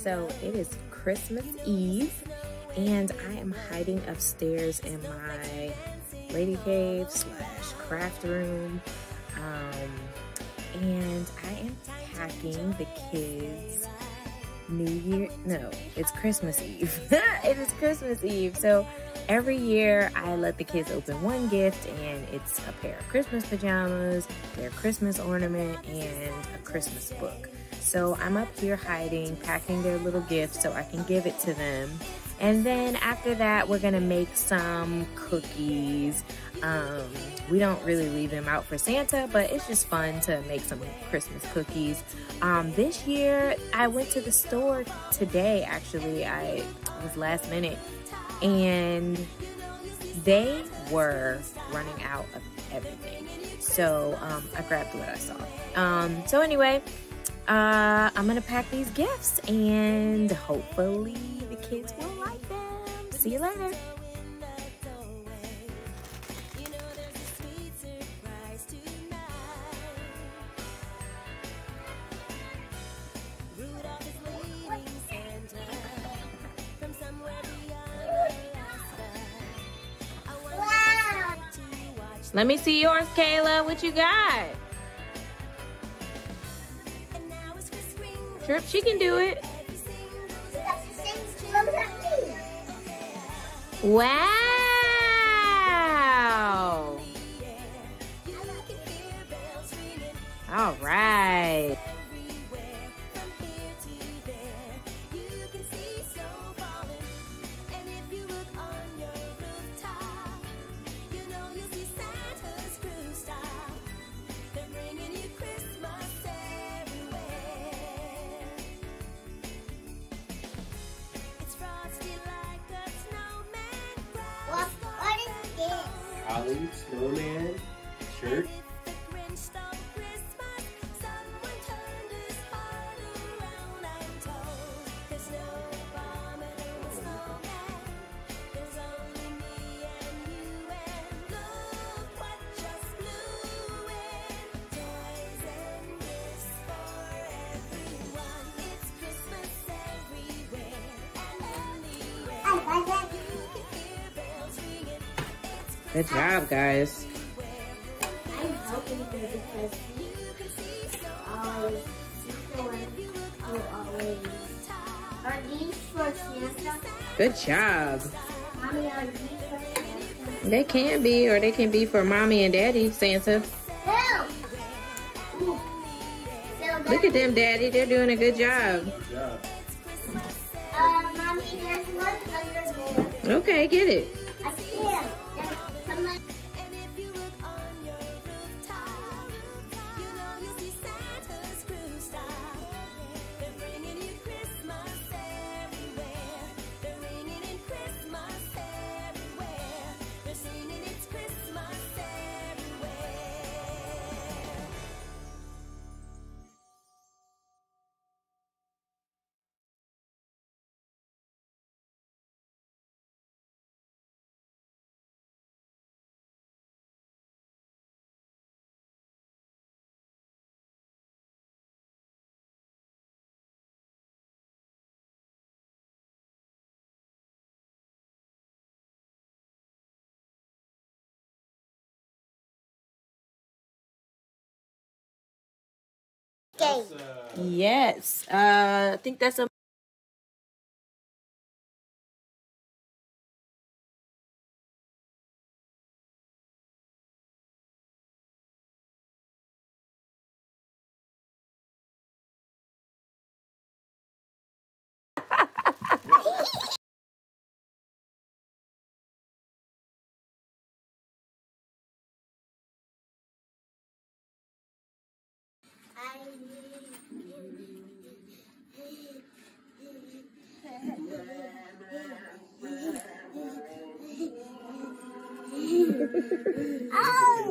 So it is Christmas Eve, and I am hiding upstairs in my lady cave / craft room, and I am packing the kids' it's Christmas Eve. It is Christmas Eve. So every year I let the kids open one gift, and it's a pair of Christmas pajamas, their Christmas ornament, and a Christmas book. So I'm up here hiding, packing their little gifts so I can give it to them. And then after that, we're gonna make some cookies. We don't really leave them out for Santa, but it's just fun to make some Christmas cookies. This year, I went to the store today, actually. It was last minute, and they were running out of everything. So I grabbed what I saw. So anyway, I'm gonna pack these gifts, and hopefully the kids will like them. See you later. Let me see yours, Kayla. What you got? Trip, she can do it. Wow. All right. Holly, snowman, shirt. Good job, guys. I'm helping her because she always, Are these for Santa? Good job. Mommy, are these for Santa? They can be, or they can be for Mommy and Daddy, Santa. Help! Look at them, Daddy. They're doing a good job. Good job. Mommy, there's one under there. Okay, get it. I can't. Come on. Yes. I think that's a Oh!